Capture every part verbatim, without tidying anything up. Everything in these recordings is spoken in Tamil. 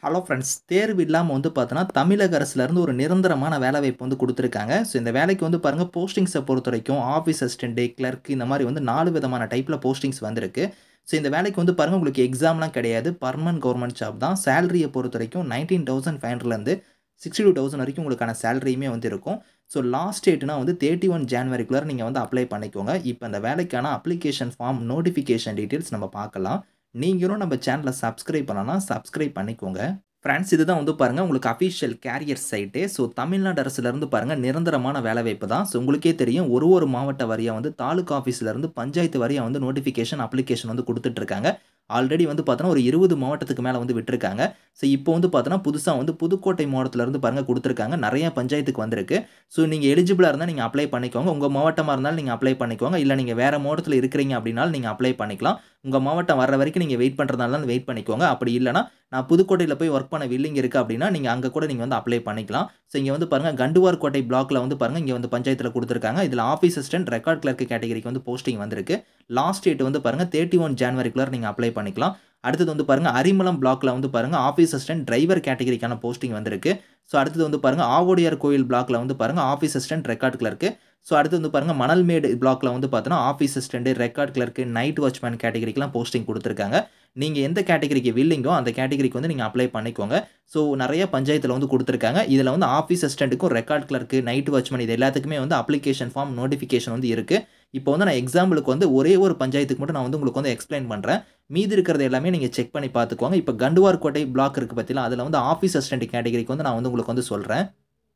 Hello friends. தேர்வு இல்லாம வந்து பார்த்தோன்னா, தமிழக அரசுலேருந்து ஒரு நிரந்தரமான வேலைவாய்ப்பு வந்து குடுத்துருக்காங்க. ஸோ இந்த வேலைக்கு வந்து பாருங்க போஸ்டிங்ஸ பொறுத்தவரைக்கும் ஆஃபீஸ் அசிஸ்டன்ட், கிளர்க் இந்த மாரி வந்து நாலு விதமான டைப்ல போஸ்டிங்ஸ் வந்திருக்கு. ஸோ இந்த வேலைக்கு வந்து பாருங்க உங்களுக்கு எக்ஸாம்லாம் கிடையாது. பெர்மனன்ட் கவர்ன்மென்ட் ஜாப் தான். சேலரிய பொறுத்தவரைக்கும் பதினொன்பதாயிரத்து ஐநூறுலேருந்து அறுபத்தி இரண்டாயிரம் வரைக்கும் உங்களுக்கான சேலரியுமே வந்து இருக்கும். ஸோ லாஸ்ட் டேட்னா வந்து முப்பத்தி ஒன்று ஜனவரிக்குள்ள நீங்க வந்து அப்ளை பண்ணிக்கோங்க. இப்ப இந்த வேலைக்கான அப்ளிகேஷன் ஃபார்ம், நோட்டிஃபிகேஷன் டீட்டெயில்ஸ் நம்ம பார்க்கலாம். நீங்களும் நம்ம சேனல சப்ஸ்கிரைப் பண்ணலனா சப்ஸ்கிரைப் பண்ணிக்கோங்க. ஃபிரெண்ட்ஸ் இதுதான் வந்து பாருங்க உங்களுக்கு official career site. So Tamil Nadu அரசுலேருந்து பாருங்க நிரந்தரமான வேலைவாய்ப்பு தான். ஸோ உங்களுக்கே தெரியும் ஒரு ஒரு மாவட்ட வாரியா வந்து தாலுகா ஆஃபீஸ்லேருந்து பஞ்சாயத்து வாரியா வந்து நோட்டிஃபிகேஷன், அப்ளிகேஷன் வந்து குடுத்துட்டு இருக்காங்க. ஆல்ரெடி வந்து பார்த்தோன்னா, ஒரு இருபது மாவட்டத்துக்கு மேல வந்து விட்டுருக்காங்க. ஸோ இப்போ வந்து பார்த்தோன்னா, புதுசா வந்து புதுக்கோட்டை மாவட்டத்திலருந்து பாருங்க குடுத்துருக்காங்க. நெறைய பஞ்சாயத்துக்கு வந்திருக்கு. ஸோ நீங்க எலிஜிபிளா இருந்தா நீங்க அப்ளை பண்ணிக்கோங்க. உங்க மாவட்டமா இருந்தாலும் நீங்க அப்ளை பண்ணிக்கோங்க. இல்ல நீங்க வேற மாவட்டத்தில இருக்கிறீங்க அப்டின்னாலும் நீங்க அப்ளை பண்ணிக்கலாம். உங்க மாவட்டம் வர்ற வரைக்கும் நீங்க வெயிட் பண்றதா இருந்தாலும் வெயிட் பண்ணிக்கோங்க. அப்படி இல்லன்னா, நான் புதுக்கோட்டையில போய் வொர்க் பண்ண வில்லிங் இருக்கு அப்டின்னா, நீங்க அங்க கூட நீங்க வந்து அப்ளை பண்ணிக்கலாம். ஸோ இங்க வந்து பாருங்க கண்டுவார்கோட்டை பிளாக்ல வந்து பாருங்க இங்க வந்து பஞ்சாயத்துல குடுத்துருக்காங்க. இதுல ஆஃபீஸ் அசிஸ்டன்ட், ரெக்கார்ட் கிளர்க் கேட்டகரிக்கு வந்து போஸ்டிங் வந்திருக்கு. லாஸ்ட் டேட் வந்து பாருங்க முப்பத்தி ஒன்று ஜனவரிக்குள்ள நீங்க அப்ளை பண்ணிக்கலாம். அடுத்தது வந்து பாருங்க அரிமளம் பிளாக்ல வந்து பாருங்க ஆஃபீஸ் அசிஸ்டன்ட், டிரைவர் கேட்டகரிக்கான போஸ்டிங் வந்திருக்கு. ஸோ அடுத்தது வந்து பாருங்க ஆவுடையார் கோயில் பிளாக்ல வந்து பாருங்க office assistant, record clerk. So அடுத்து வந்து பாருங்க மணல்மேடு பிளாக்ல வந்து பார்த்தோன்னா, office assistant, record clerk, night watchman கேட்டகரிக்குலாம் போஸ்டிங் குடுத்துருக்காங்க. நீங்க எந்த கேட்டகரிக்கு வில்லிங்கோ அந்த கேட்டகரிக்கு வந்து நீங்க அப்ளை பண்ணிக்கோங்க. ஸோ நெறைய பஞ்சாயத்துல வந்து குடுத்துருக்காங்க. இதுல வந்து ஆஃபீஸ் அசிஸ்டன்ட்க்கும், ரெக்கார்ட் கிளர்க், நைட் வாட்ச்மேன் இது எல்லாத்துக்குமே வந்து அப்ளிகேஷன் ஃபார்ம், நோட்டிஃபிகேஷன் வந்து இருக்கு. இப்போ வந்து நான் எக்ஸாம்பிளுக்கு வந்து ஒரே ஒரு பஞ்சாயத்துக்கு மட்டும் நான் வந்து உங்களுக்கு வந்து எக்ஸ்ப்ளைன் பண்றேன். மீதி இருக்கிறது எல்லாமே நீங்க செக் பண்ணி பார்த்துக்கோங்க. இப்ப கண்டுவார்கோட்டை பிளாக் இருக்கு பார்த்தீங்களா, அதுல வந்து ஆஃபீஸ் அசிஸ்டன்ட் கேட்டகரிக்கு வந்து நான் வந்து உங்களுக்கு வந்து சொல்றேன்.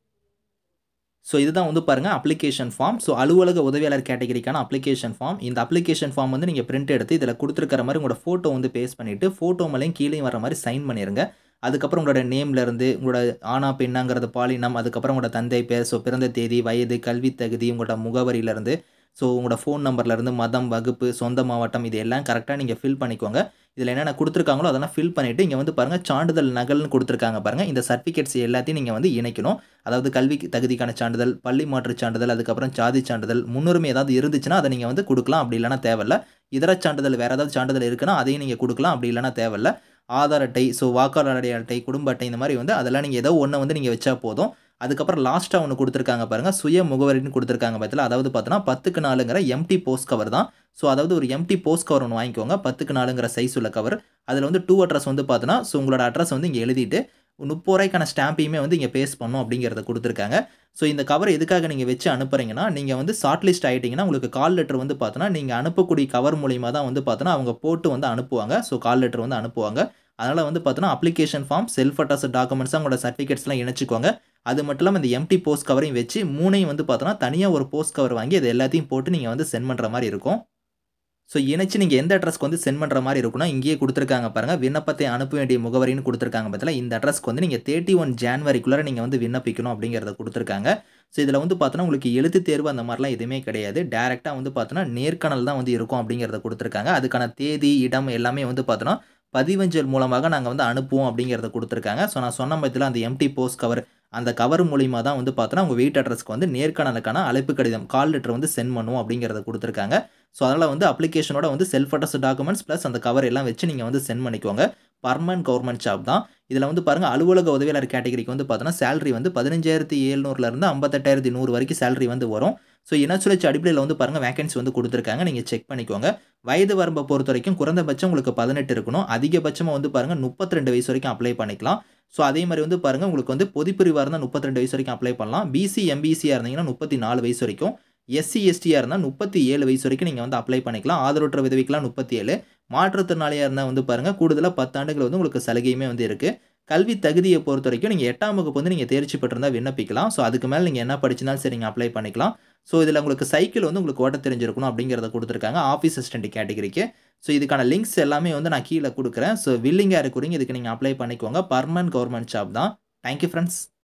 ஸோ இதுதான் வந்து பாருங்க அப்ளிகேஷன் ஃபார்ம். ஸோ அலுவலக உதவியாளர் கேட்டகரிக்கான அப்ளிகேஷன் ஃபார்ம். இந்த அப்ளிகேஷன் ஃபார்ம் வந்து நீங்க பிரிண்ட் எடுத்து இதில குடுத்திருக்கிற மாரி உங்களோட ஃபோட்டோ வந்து பேஸ்ட் பண்ணிட்டு, ஃபோட்டோ மேலயும் கீழயும் வர்ற மாரி சைன் பண்ணிருங்க. அதுக்கப்புறம் உங்களோட நேம்ல இருந்து உங்களோட ஆணா, பெண்ணாங்கிறது பாலினம், அதுக்கப்புறம் உங்களோட தந்தை பெயர், ஸோ பிறந்த தேதி, வயது, கல்வி தகுதி, உங்களோட முகவரியிலிருந்து, ஸோ உங்களோட ஃபோன் நம்பர்லேருந்து, மதம், வகுப்பு, சொந்த மாவட்டம் இது எல்லாம் கரெக்ட்டா நீங்க ஃபில் பண்ணிக்கோங்க. இதில என்னென்ன குடுத்துருக்காங்களோ அதெல்லாம் ஃபில் பண்ணிட்டு, இங்க வந்து பாருங்க சான்றிதழ் நகல்னு குடுத்துருக்காங்க பாருங்க. இந்த சர்டிஃபிகேட்ஸ் எல்லாத்தையும் நீங்க வந்து இணைக்கணும். அதாவது கல்வி தகுதிக்கான சான்றிதழ், பள்ளி மாற்றுச் சான்றிதழ், அதுக்கப்புறம் சாதி சான்றிதழ், முன்னுரிமை ஏதாவது இருந்துச்சுன்னா, அத நீங்க வந்து குடுக்கலாம். அப்படி இல்லன்னா தேவையில்ல. இதர சான்றிதழ் வேற ஏதாவது சான்றிதழ் இருக்குன்னா, அதையும் நீங்க குடுக்கலாம். அப்படி இல்லன்னா தேவையில்ல. ஆதார் அட்டை, ஸோ வாக்காளர் அடையாள அட்டை, குடும்ப அட்டை இந்த மாரி வந்து அதெல்லாம் நீங்க ஏதோ ஒண்ண வந்து நீங்க வச்சா போதும். அதுக்கப்புறம் லாஸ்ட்டா ஒண்ணு குடுத்துருக்காங்க பாருங்க. சுய முகவரின்னு குடுத்துருக்காங்க பார்த்தீங்களா, அதாவது பார்த்தோன்னா பத்துக்கு நாலுங்கிற எம்ப்டி போஸ்ட் கவர் தான். ஸோ அதாவது ஒரு எம்ப்டி போஸ்ட் கவர் ஒண்ணு வாங்கிக்கோங்க. பத்துக்கு நாலுங்கிற சைஸ் உள்ள கவர். அதில வந்து டூ அட்ரஸ் வந்து பார்த்தோன்னா, ஸோ உங்களோட அட்ரஸ் வந்து இங்க எழுதிட்டு, ரூ. முப்பது ஸ்டாம்பையுமே வந்து இங்க பேஸ்ட் பண்ணணும் அப்படிங்கிறத குடுத்துருக்காங்க. ஸோ இந்த கவர எதுக்காக நீங்க வச்சு அனுப்புறீங்கன்னா, நீங்க வந்து ஷார்ட் லிஸ்ட் ஆயிட்டீங்கன்னா, உங்களுக்கு கால் லெட்டர் வந்து பார்த்தோன்னா, நீங்க அனுப்பக்கூடிய கவர் மூலியமா தான் வந்து பார்த்தோன்னா, அவங்க போட்டு வந்து அனுப்புவாங்க. ஸோ கால் லெட்டர் வந்து அனுப்புவாங்க. அதனால வந்து பார்த்தோன்னா, அப்ளிகேஷன் ஃபார்ம், செல்ஃப் அட்டஸ்ட் டாக்குமெண்ட்ஸா உங்களோட சர்டிஃபிகேட்ஸ்லாம் இணைச்சுக்கோங்க. அது மட்டும் இல்லாம இந்த எம்ப்டி போஸ்ட் கவரையும் வச்சு மூணையும் வந்து பார்த்தோன்னா, தனியா ஒரு போஸ்ட் கவர் வாங்கி இது எல்லாத்தையும் போட்டு நீங்க வந்து சென்ட் பண்ற மாரி இருக்கும். ஸோ இணைச்சு நீங்க எந்த அட்ரஸ்க்கு வந்து சென்ட் பண்ற மாரி இருக்கும்னா, இங்கேயே குடுத்துருக்காங்க பாருங்க. விண்ணப்பத்தை அனுப்ப வேண்டிய முகவரின்னு குடுத்துருக்காங்க பார்த்தீங்களா, இந்த அட்ரஸ்க்கு வந்து நீங்க முப்பத்தி ஒன்று ஜனவரிக்குள்ளார நீங்க வந்து விண்ணப்பிக்கணும் அப்படிங்கிறத குடுத்துருக்காங்க. ஸோ இதில வந்து பார்த்தோன்னா, உங்களுக்கு எழுத்துத் தேர்வு அந்த மாரிலாம் எதுவுமே கிடையாது. டைரக்ட்டா வந்து பார்த்தோன்னா, நேர்காணல் தான் வந்து இருக்கும் அப்படிங்கிறத குடுத்துருக்காங்க. அதுக்கான தேதி, இடம் எல்லாமே வந்து பார்த்தோன்னா, பதிவஞ்சல் மூலமாக நாங்க வந்து அனுப்புவோம் அப்படிங்கிறத குடுத்துருக்காங்க. ஸோ நான் சொன்ன பார்த்தீங்களா, அந்த எம்ப்டி போஸ்ட் கவர் அந்த கவர் மூலியமா தான் வந்து பார்த்தோன்னா, உங்க வீட்டு அட்ரஸ்க்கு வந்து நேர்காணலுக்கான அழைப்பு கடிதம், கால் லெட்டர் வந்து சென்ட் பண்ணுவோம் அப்படிங்கிறத குடுத்துருக்காங்க. ஸோ அதனால வந்து அப்ளிகேஷனோட வந்து செல்ஃப் அட்டஸ்ட் டாக்குமெண்ட்ஸ் பிளஸ் அந்த கவர் எல்லாம் வச்சு நீங்க வந்து சென்ட் பண்ணிக்கோங்க. பெர்மனன்ட் கவர்ன்மென்ட் ஜாப் தான். இதில வந்து பாருங்க அலுவலக உதவியாளர் கேட்டகரிக்கு வந்து பார்த்தோன்னா, சேலரி வந்து பதினைந்தாயிரத்து எழுநூறுலேருந்து ஐம்பத்தி எட்டாயிரத்து நூறு வரைக்கும் சேலரி வந்து வரும். ஸோ இனச்சுழற்சி அடிப்படையில வந்து பாருங்க வேக்கன்சி வந்து குடுத்துருக்காங்க. நீங்க செக் பண்ணிக்கோங்க. வயது வரம்ப பொறுத்தவரைக்கும் குறைந்தபட்சம் உங்களுக்கு பதினெட்டு இருக்கணும். அதிகபட்சமா வந்து பாருங்க முப்பத்தி இரண்டு வயசு வரைக்கும் அப்ளை பண்ணிக்கலாம். ஸோ அதே மாரி வந்து பாருங்க உங்களுக்கு வந்து பொதுப்பிரிவா இருந்தா முப்பத்தி இரண்டு வயசு வரைக்கும் அப்ளை பண்ணலாம். பிசி, எம்பிசியா இருந்தீங்கன்னா முப்பத்தி நாலு வயசு வரைக்கும். எஸ்சி, எஸ்டியா இருந்தா முப்பத்தி ஏழு வயசு வரைக்கும் நீங்க வந்து அப்ளை பண்ணிக்கலாம். ஆதரவற்ற விதவைக்குலாம் முப்பத்தி ஏழு. மாற்றுத்திறனாளியா இருந்தா வந்து பாருங்க கூடுதலா பத்து ஆண்டுகள் வந்து உங்களுக்கு சலுகையுமே வந்து இருக்கு. கல்வி தகுதிய பொறுத்தவரைக்கும் நீங்க எட்டாம் வகுப்பு வந்து நீங்க தேர்ச்சி பெற்றிருந்தா விண்ணப்பிக்கலாம். ஸோ அதுக்கு மேல நீங்க என்ன படிச்சிருந்தாலும் சரி நீங்க அப்ளை பண்ணிக்கலாம். ஸோ இதில உங்களுக்கு சைக்கிள் வந்து உங்களுக்கு ஓட்ட தெரிஞ்சிருக்கணும் அப்படிங்கிறத குடுத்துருக்காங்க. ஆஃபீஸ் அசிஸ்டன்ட் கேட்டகரிக்கு. ஸோ இதுக்கான லிங்க்ஸ் எல்லாமே வந்து நான் கீழ குடுக்குறேன். ஸோ வில்லிங்கா இருக்கிறவங்க இதுக்கு நீங்க அப்ளை பண்ணிக்கோங்க. பெர்மனன்ட் கவர்ன்மென்ட் ஜாப் தான். Thank you friends.